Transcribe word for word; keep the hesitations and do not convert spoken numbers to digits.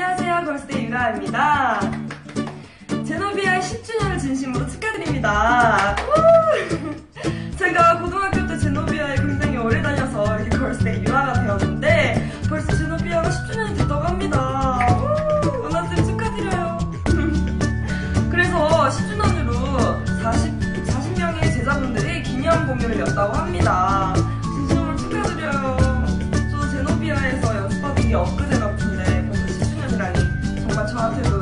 안녕하세요. 걸스데이 유나입니다. 제노비아의 십 주년을 진심으로 축하드립니다. 제가 고등학교 때 제노비아에 굉장히 오래 다녀서 이렇게 걸스데이 유나가 되었는데 벌써 제노비아가 십 주년이 됐다고 합니다. 은하쌤 축하드려요. 그래서 십 주년으로 사십, 사십 명의 제자분들이 기념 공연을 였다고 합니다. 진심으로 축하드려요. 저 제노비아에서 연습하던 게 엊그제 같은데 벌써 십 주년이라니 정말 저한테도